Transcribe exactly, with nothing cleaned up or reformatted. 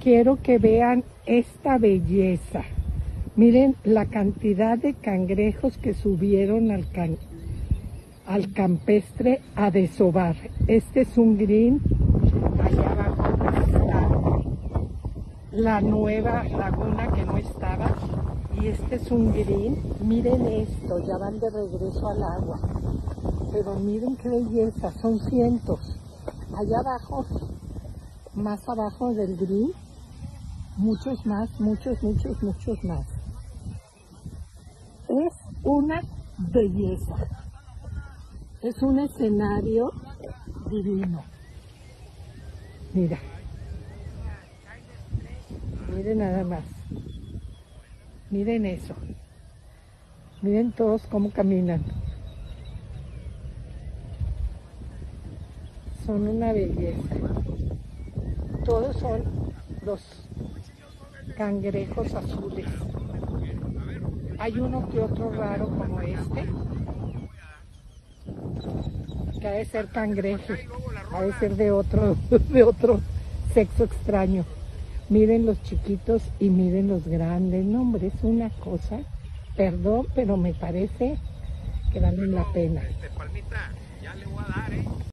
quiero que vean esta belleza. Miren la cantidad de cangrejos que subieron al, can, al campestre a desovar. Este es un green. Allá abajo está la nueva laguna que no estaba. Y este es un green. Miren esto, ya van de regreso al agua. Pero miren qué belleza, son cientos. Allá abajo, más abajo del green, muchos más, muchos, muchos, muchos más. Es una belleza. Es un escenario divino. Mira. Miren nada más. Miren eso. Miren todos cómo caminan. Son una belleza. Todos son los cangrejos azules. Hay uno que otro raro como este, que ha de ser cangrejo, ha de ser de otro, de otro sexo extraño. Miren los chiquitos y miren los grandes. No, hombre, es una cosa, perdón, pero me parece que valen la pena.